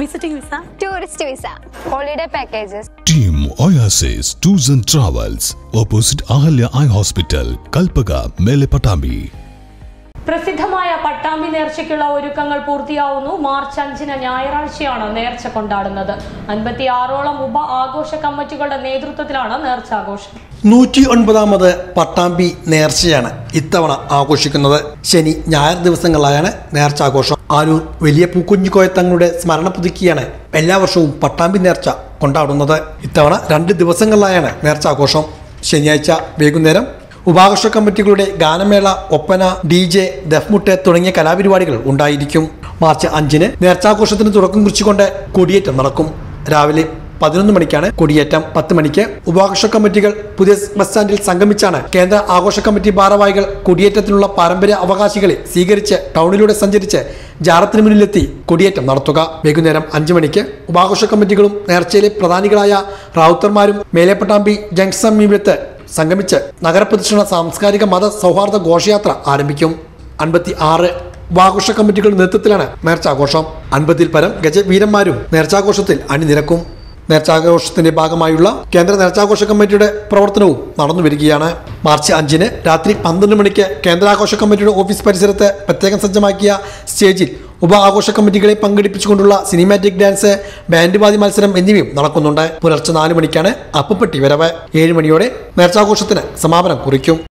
Visiting visa? Tourist visa. Holiday packages. Team Oasis Tours and Travels. Opposite Ahalya Eye Hospital, Kalpaga, Mele Pattambi. പ്രസിദ്ധമായ പട്ടാമ്പി നേർച്ചയ്ക്കുള്ള ഒരുക്കങ്ങൾ പൂർത്തിയാവുന്നു. March 5 ഞായറാഴ്ചയാണ് നേർച്ച കൊണ്ടാടുന്നത്. 56ഓളം ഉപ ആഘോഷ കമ്മിറ്റികളുടെ നേതൃത്വത്തിലാണ് നേർച്ചാഘോഷം. 109ാമത് പട്ടാമ്പി നേർച്ചയാണ് ഇത്തവണ ആഘോഷിക്കുന്നത്. ശനി ഞായർ ദിവസങ്ങളിലായാണ് നേർച്ചാഘോഷം. ആലൂർ വലിയ പൂക്കുഞ്ഞിക്കോയ തങ്ങളുടെ സ്മരണ പുതുക്കിയാണ് എല്ലാ വർഷവും പട്ടാമ്പി നേർച്ച കൊണ്ടാടുന്നത്. ഇത്തവണ 2 ദിവസങ്ങളിലായാണ് നേർച്ചാഘോഷം. ശനിയാഴ്ച വൈകുന്നേരം ഉപാഘോഷ കമ്മിറ്റികളുടെ ഗാനമേള, ഒപ്പന, DJ, ദഫ്മുട്ട് തുടങ്ങിയ കലാപരിപാടികൾ ഉണ്ടായിരിക്കും. മാർച്ച് 5 നേർച്ചാഘോഷത്തിന് തുടക്കം കുറിച്ചുകൊണ്ട് കൊടിയേറ്റം നടക്കും. രാവിലെ 11 മണിക്കാണ് കൊടിയേറ്റം. 10 മണിക്ക് ഉപാഘോഷ കമ്മിറ്റികൾ പുതിയ ബസ് സ്റ്റാൻഡിൽ സംഗമിച്ചാണ് കേന്ദ്ര ആഘോഷ കമ്മിറ്റി ഭാരവാഹികൾ കൊടിയേറ്റത്തിനുള്ള പാരമ്പര്യ അവകാശികളെ സ്വീകരിച്ച് ടൗണിലൂടെ സഞ്ചരിച്ച് ജാറത്തിന് മുന്നിലെത്തി കൊടിയേറ്റം നടത്തുക. വൈകുന്നേരം 5 മണിക്ക് ഉപാഘോഷ കമ്മിറ്റികളും നേർച്ചയിലെ പ്രധാനികളായ റാവുത്തർമാരും മേലെപ്പട്ടാമ്പി ജംഗ്ഷൻ സമീപത്ത് സംഗമിച്ച് നഗരപ്രദക്ഷിണ സാംസ്കാരിക മത സൗഹാർദ്ദ ഘോഷയാത്ര ആരംഭിക്കും. 56 ഉപാഘോഷ കമ്മിറ്റികളുടെ നേതൃത്വത്തിലാണ് നേർച്ചാഘോഷം. 50-ൽ പരം ഗജവീരന്മാരും നേർച്ചാഘോഷത്തിൽ അണിനിരക്കും. നേർച്ചാഘോഷത്തിന്റെ ഭാഗമായുള്ള കേന്ദ്ര നേർച്ചാഘോഷ കമ്മിറ്റിയുടെ പ്രവർത്തനവും നടന്നു വരികയാണ്. മാർച്ച് 5 രാത്രി 12 മണിക്ക് കേന്ദ്രാഘോഷ കമ്മിറ്റിയുടെ ഓഫീസ് പരിസരത്ത് പ്രത്യേകം സജ്ജമാക്കിയ സ്റ്റേജിൽ ഉപ ആഘോഷ കമ്മിറ്റികളെ പങ്കെടുപ്പിച്ചുകൊണ്ടുള്ള സിനിമാറ്റിക് ഡാൻസ്, ബാൻഡ് വാദ്യ മത്സരം എന്നിവയും നടക്കുന്നുണ്ട്. പുലർച്ചെ 4 മണിക്കാണ് അപ്പപ്പെട്ടി വരവ്. 7 മണിയോടെ നേർച്ചാഘോഷത്തിന് സമാപനം കുറിക്കും.